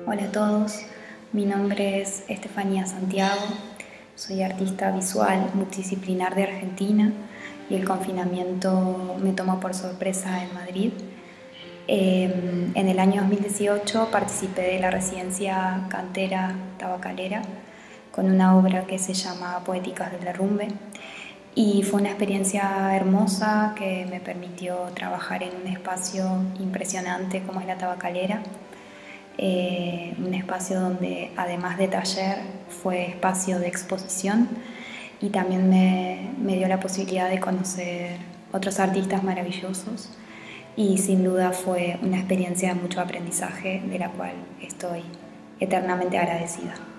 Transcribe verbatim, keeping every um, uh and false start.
Hola a todos, mi nombre es Estefanía Santiago, soy artista visual multidisciplinar de Argentina y el confinamiento me tomó por sorpresa en Madrid. Eh, en el año dos mil dieciocho participé de la residencia Cantera Tabacalera con una obra que se llama Poéticas del Derrumbe y fue una experiencia hermosa que me permitió trabajar en un espacio impresionante como es la Tabacalera. Eh, un espacio donde además de taller fue espacio de exposición y también me, me dio la posibilidad de conocer otros artistas maravillosos y sin duda fue una experiencia de mucho aprendizaje de la cual estoy eternamente agradecida.